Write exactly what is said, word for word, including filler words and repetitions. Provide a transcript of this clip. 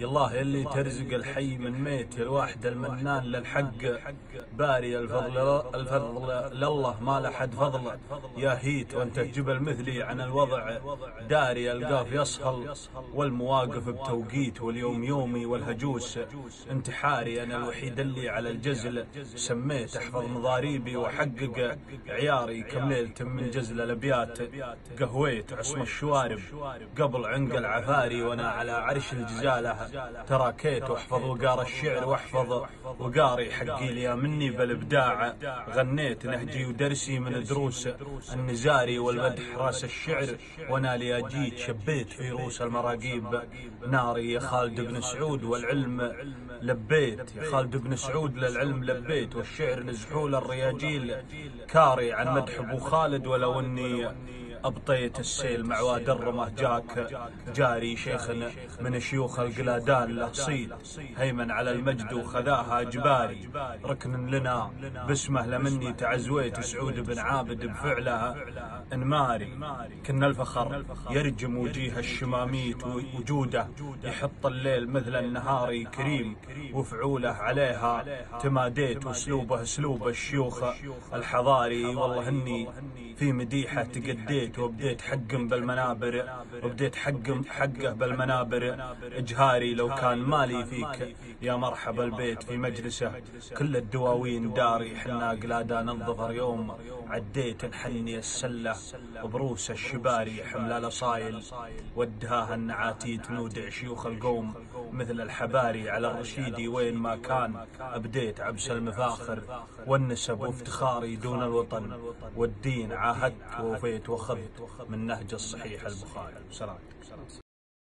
يالله يلي ترزق الحي من ميت، يا الواحد المنان للحق باري الفضل الفضل لله ما لحد فضل. يا هيت وانت جبل مثلي عن الوضع داري، القاف يصهل والمواقف بتوقيت، واليوم يومي والهجوس انتحاري. انا الوحيد اللي على الجزل سميت احفظ مضاريبي واحقق عياري. كم ليلة من جزل الابيات قهويت عصم الشوارب قبل عنق العفاري، وانا على عرش الجزاله تراكيت واحفظ وقار الشعر واحفظ وقاري حقي لي مني بالابداع. غنيت نهجي ودرسي من دروس النزاري والمدح راس الشعر، وانا لي جيت شبيت في روس المراقيب ناري. يا خالد بن سعود والعلم لبيت، يا خالد بن سعود للعلم لبيت، والشعر نزحول الرياجيل كاري عن مدح ابو خالد. ولو اني أبطيت السيل مع واد الرمه جاك جاري، شيخ من شيوخ القلادان له صيت هيمن على المجد وخذاها اجباري. ركن لنا باسمه لمني تعزويت سعود بن عابد بفعلها انماري. كنا الفخر يرجم وجيه الشماميت، وجوده يحط الليل مثل النهار كريم، وفعوله عليها تماديت واسلوبه اسلوب الشيوخ الحضاري. والله اني في مديحه تقديت وبديت حقم بالمنابر، وبديت حقم حقه بالمنابر اجهاري. لو كان مالي فيك يا مرحب البيت في مجلسه كل الدواوين داري. حنا قلادان الظفر يوم عديت نحني السله وبروس الشباري، حمله الاصايل ودهاها النعاتيت نودع شيوخ القوم مثل الحباري. على الرشيدي وين ما كان ابديت عبس المفاخر والنسب وافتخاري، دون الوطن والدين عاهدت ووفيت وخذت من نهج الصحيح البخاري. سلام.